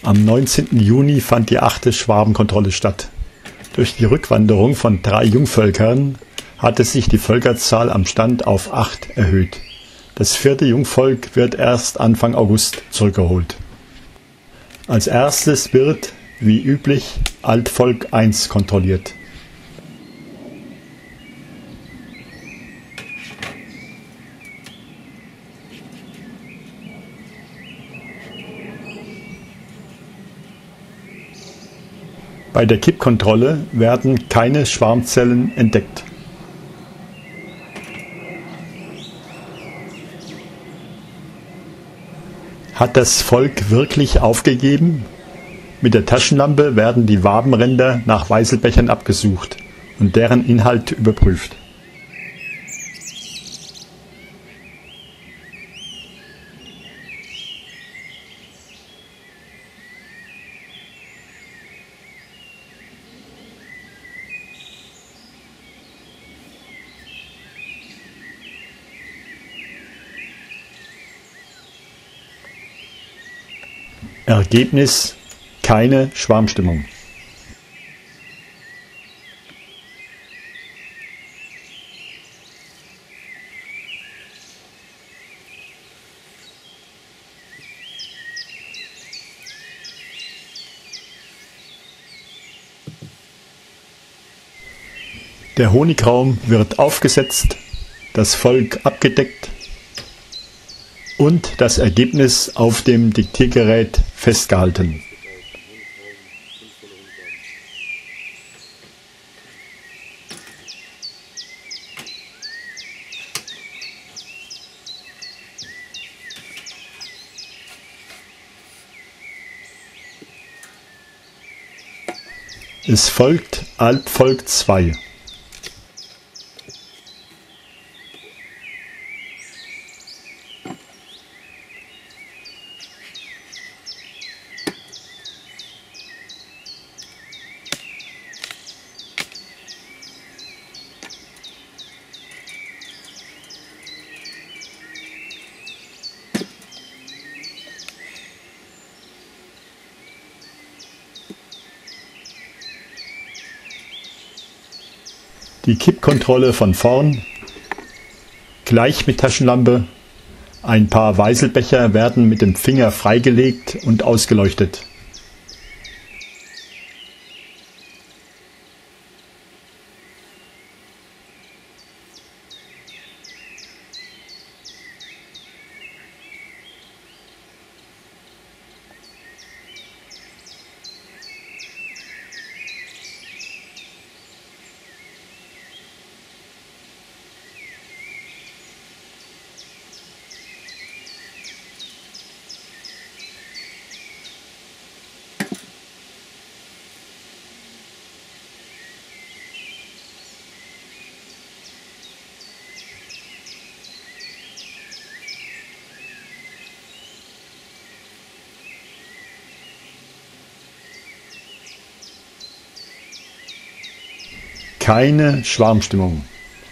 Am 19. Juni fand die 8. Schwabenkontrolle statt. Durch die Rückwanderung von 3 Jungvölkern hatte sich die Völkerzahl am Stand auf 8 erhöht. Das 4. Jungvolk wird erst Anfang August zurückgeholt. Als erstes wird, wie üblich, Altvolk I kontrolliert. Bei der Kippkontrolle werden keine Schwarmzellen entdeckt. Hat das Volk wirklich aufgegeben? Mit der Taschenlampe werden die Wabenränder nach Weißelbechern abgesucht und deren Inhalt überprüft. Ergebnis: keine Schwarmstimmung. Der Honigraum wird aufgesetzt, das Volk abgedeckt und das Ergebnis auf dem Diktiergerät festgehalten. Es folgt Altvolk II. Die Kippkontrolle von vorn, gleich mit Taschenlampe. Ein paar Weißelbecher werden mit dem Finger freigelegt und ausgeleuchtet. Keine Schwarmstimmung.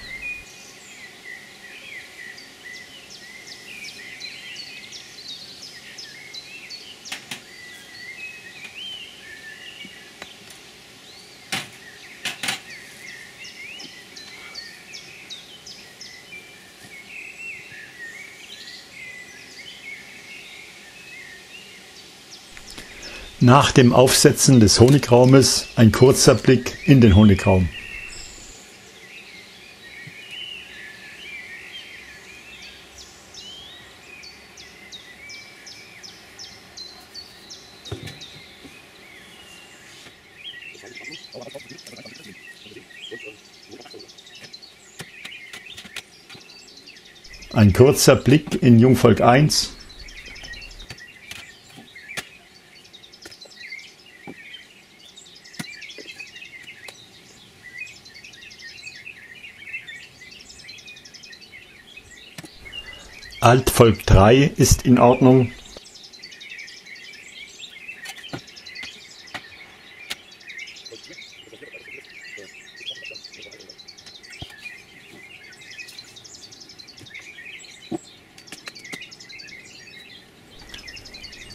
Nach dem Aufsetzen des Honigraumes ein kurzer Blick in den Honigraum. Ein kurzer Blick in Jungvolk I. Altvolk III ist in Ordnung.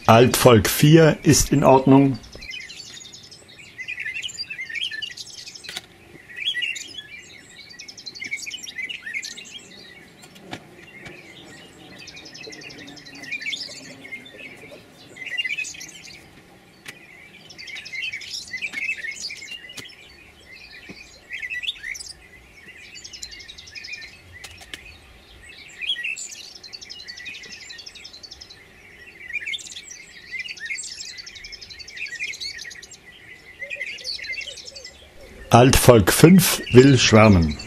Altvolk 4 ist in Ordnung. Altvolk 5 will schwärmen.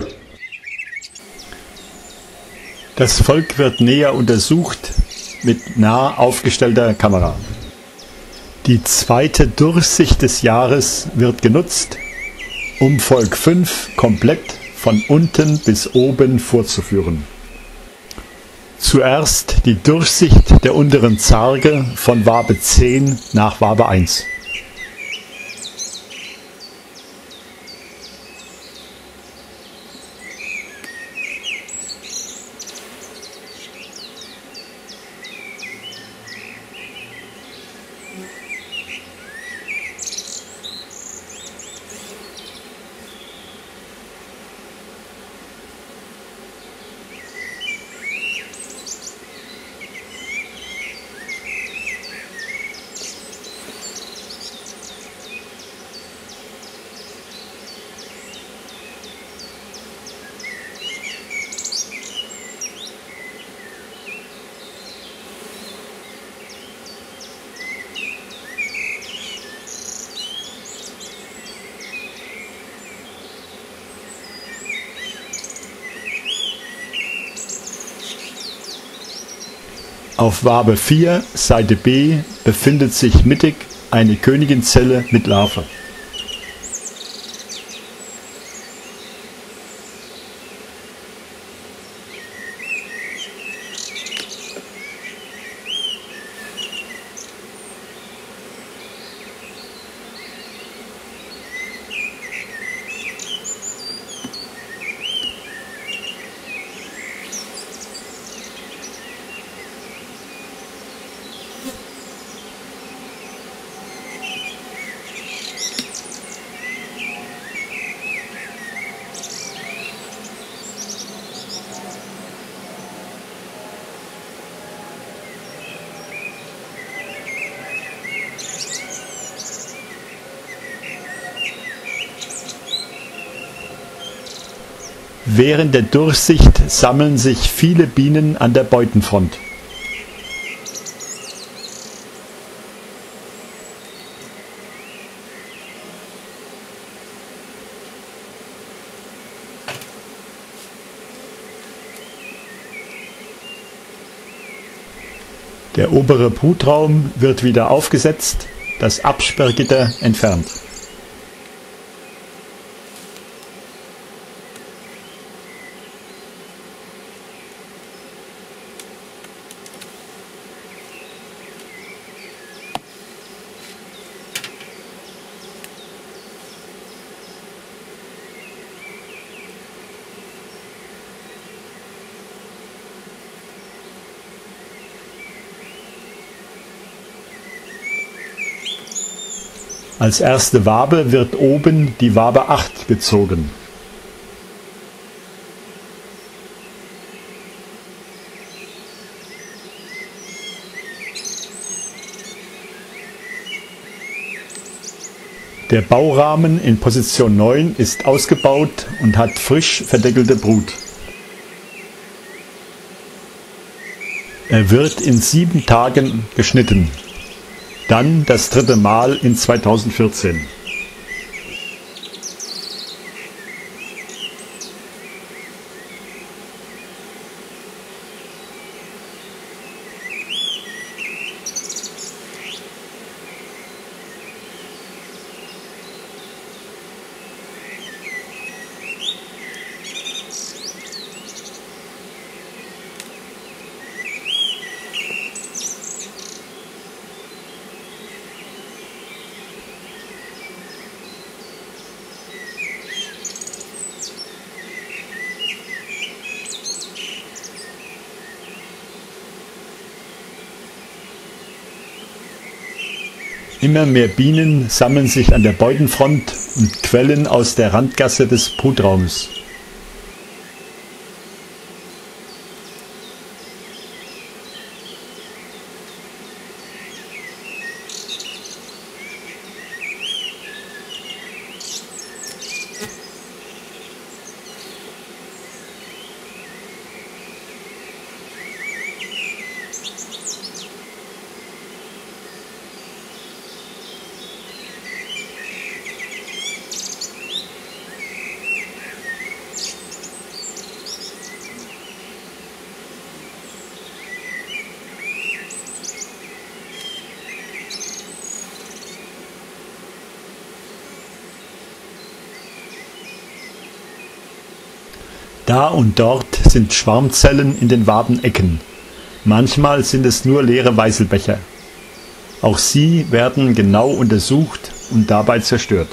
Das Volk wird näher untersucht mit nah aufgestellter Kamera. Die zweite Durchsicht des Jahres wird genutzt, um Volk 5 komplett von unten bis oben vorzuführen. Zuerst die Durchsicht der unteren Zarge von Wabe 10 nach Wabe 1. Auf Wabe 4, Seite B, befindet sich mittig eine Königinzelle mit Larve. Während der Durchsicht sammeln sich viele Bienen an der Beutenfront. Der obere Brutraum wird wieder aufgesetzt, das Absperrgitter entfernt. Als erste Wabe wird oben die Wabe 8 gezogen. Der Baurahmen in Position 9 ist ausgebaut und hat frisch verdeckelte Brut. Er wird in 7 Tagen geschnitten. Dann das 3. Mal in 2014. Immer mehr Bienen sammeln sich an der Beutenfront und quellen aus der Randgasse des Brutraumes. Da und dort sind Schwarmzellen in den Wabenecken. Manchmal sind es nur leere Weißelbecher. Auch sie werden genau untersucht und dabei zerstört.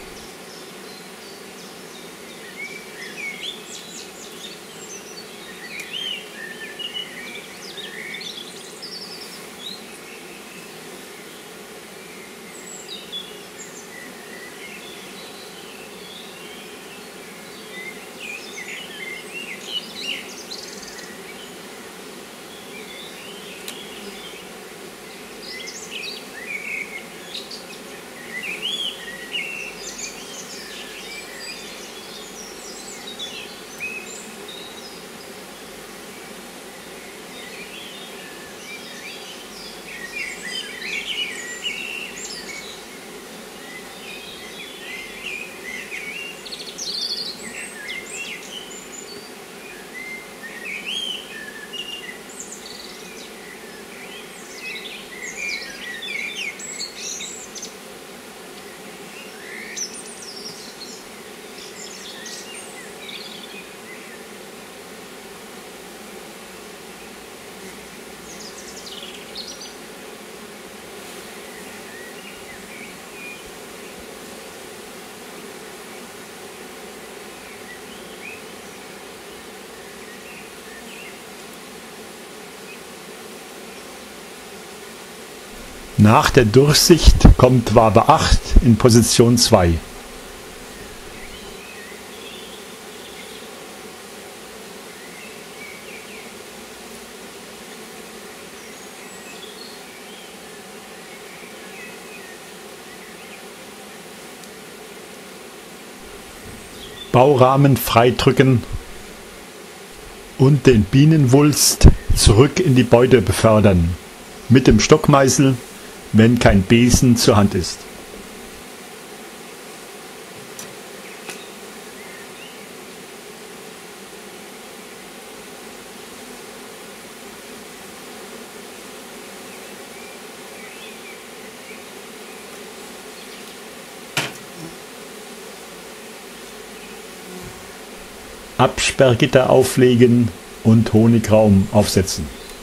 Nach der Durchsicht kommt Wabe 8 in Position 2. Baurahmen freidrücken und den Bienenwulst zurück in die Beute befördern. Mit dem Stockmeißel, wenn kein Besen zur Hand ist. Absperrgitter auflegen und Honigraum aufsetzen.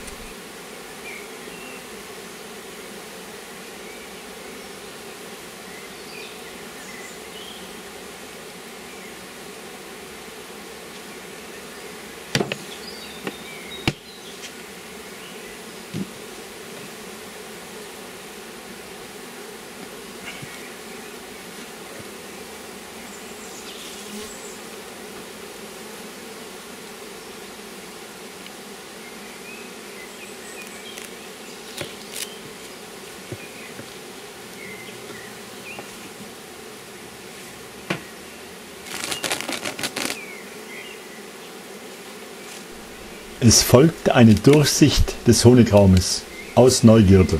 Es folgt eine Durchsicht des Honigraumes aus Neugierde.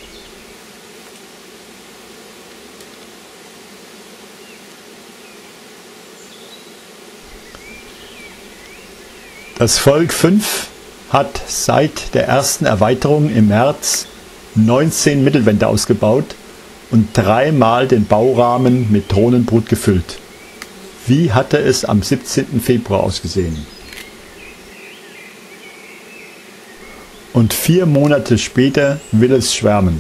Das Volk 5 hat seit der ersten Erweiterung im März 19 Mittelwände ausgebaut und 3-mal den Baurahmen mit Drohnenbrut gefüllt. Wie hatte es am 17. Februar ausgesehen? Und 4 Monate später will es schwärmen.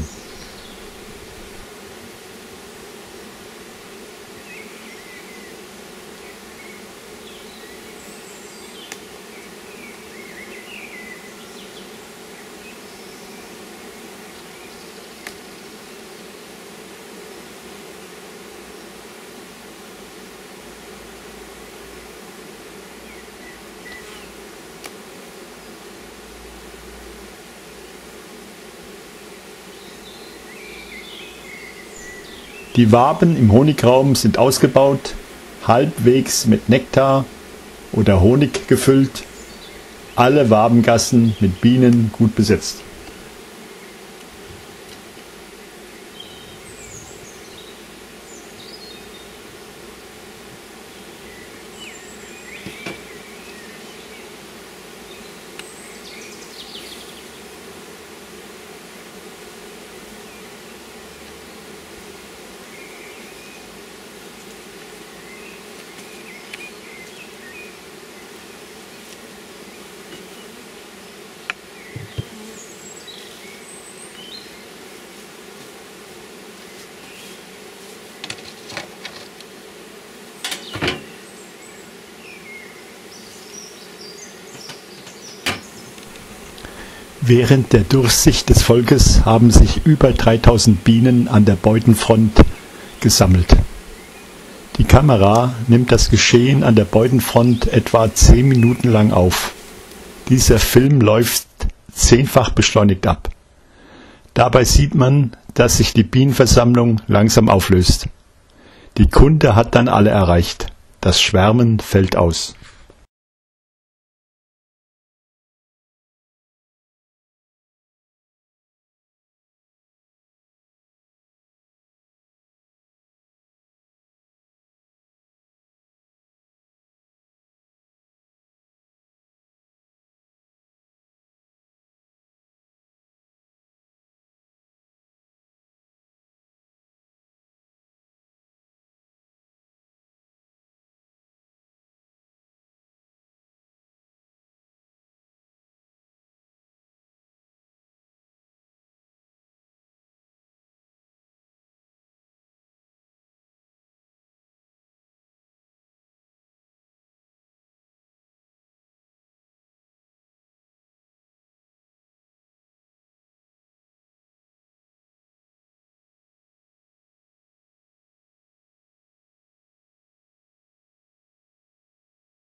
Die Waben im Honigraum sind ausgebaut, halbwegs mit Nektar oder Honig gefüllt, alle Wabengassen mit Bienen gut besetzt. Während der Durchsicht des Volkes haben sich über 3000 Bienen an der Beutenfront gesammelt. Die Kamera nimmt das Geschehen an der Beutenfront etwa 10 Minuten lang auf. Dieser Film läuft 10-fach beschleunigt ab. Dabei sieht man, dass sich die Bienenversammlung langsam auflöst. Die Kunde hat dann alle erreicht. Das Schwärmen fällt aus.